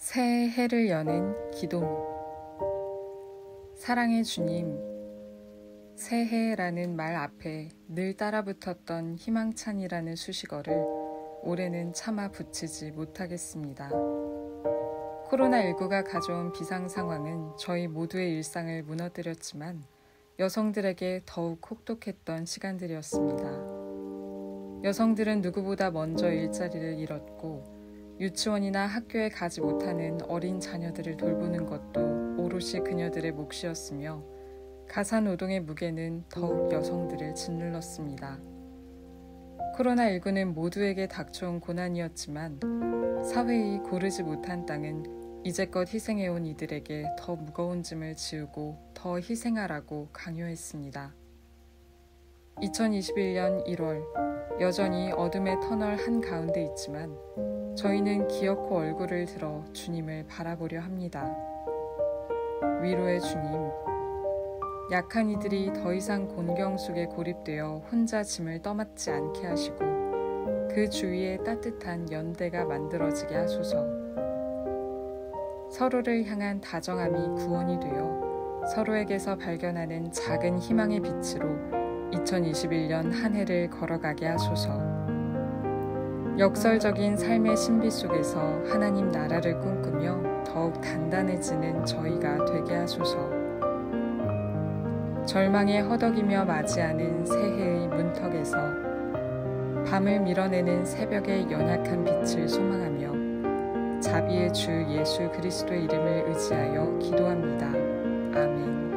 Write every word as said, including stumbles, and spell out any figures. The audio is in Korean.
새 해를 여는 기도문. 사랑의 주님, 새해라는 말 앞에 늘 따라붙었던 희망찬이라는 수식어를 올해는 차마 붙이지 못하겠습니다. 코로나십구가 가져온 비상 상황은 저희 모두의 일상을 무너뜨렸지만 여성들에게 더욱 혹독했던 시간들이었습니다. 여성들은 누구보다 먼저 일자리를 잃었고 유치원이나 학교에 가지 못하는 어린 자녀들을 돌보는 것도 오롯이 그녀들의 몫이었으며 가사노동의 무게는 더욱 여성들을 짓눌렀습니다. 코로나십구는 모두에게 닥쳐온 고난이었지만 사회의 고르지 못한 땅은 이제껏 희생해온 이들에게 더 무거운 짐을 지우고 더 희생하라고 강요했습니다. 이천이십일 년 일월, 여전히 어둠의 터널 한가운데 있지만 저희는 기어코 얼굴을 들어 주님을 바라보려 합니다. 위로의 주님, 약한 이들이 더 이상 곤경 속에 고립되어 혼자 짐을 떠맡지 않게 하시고 그 주위에 따뜻한 연대가 만들어지게 하소서. 서로를 향한 다정함이 구원이 되어 서로에게서 발견하는 작은 희망의 빛으로 이천이십일 년 한 해를 걸어가게 하소서. 역설적인 삶의 신비 속에서 하나님 나라를 꿈꾸며 더욱 단단해지는 저희가 되게 하소서. 절망에 허덕이며 맞이하는 새해의 문턱에서 밤을 밀어내는 새벽의 연약한 빛을 소망하며 자비의 주 예수 그리스도의 이름을 의지하여 기도합니다. 아멘.